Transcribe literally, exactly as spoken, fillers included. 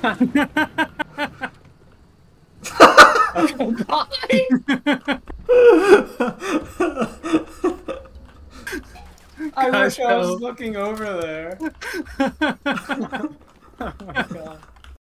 Okay, bye. I wish I was looking over there. Oh my god.